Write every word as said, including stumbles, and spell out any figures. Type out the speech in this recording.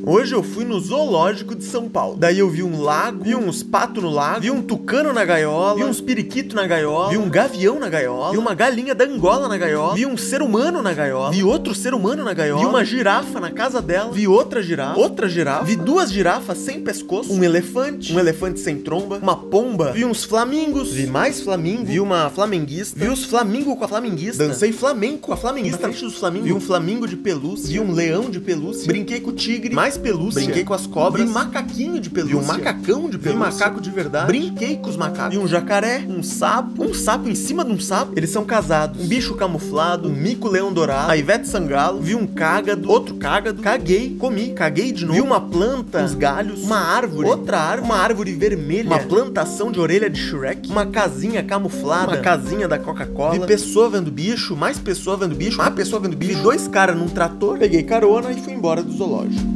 Hoje eu fui no zoológico de São Paulo. Daí eu vi um lago, vi uns patos no lago, vi um tucano na gaiola, vi uns periquitos na gaiola, vi um gavião na gaiola, vi uma galinha da Angola na gaiola, vi um ser humano na gaiola, vi outro ser humano na gaiola, vi uma girafa na casa dela, vi outra girafa, outra girafa, vi duas girafas sem pescoço, um elefante, um elefante sem tromba, uma pomba, vi uns flamingos, vi mais flamingos, vi uma flamenguista, vi os flamingos com a flamenguista, dancei flamenco com a flamenguista na frente dos flamingos, vi um flamingo de pelúcia, vi um leão de pelúcia, brinquei com o tigre, mais pelúcia, brinquei com as cobras, vi macaquinho de pelúcia, vi um macacão de pelúcia, vi macaco de verdade, brinquei com os macacos, vi um jacaré, um sapo, um sapo em cima de um sapo, eles são casados, um bicho camuflado, um mico-leão dourado, a Ivete Sangalo, vi um cágado, outro cágado, caguei, comi, caguei de novo, vi uma planta, uns galhos, uma árvore, outra árvore, uma árvore vermelha, uma plantação de orelha de Shrek, uma casinha camuflada, uma casinha da Coca-Cola, vi pessoa vendo bicho, mais pessoa vendo bicho, mais pessoa vendo bicho, vi dois caras num trator, peguei carona e fui embora do zoológico.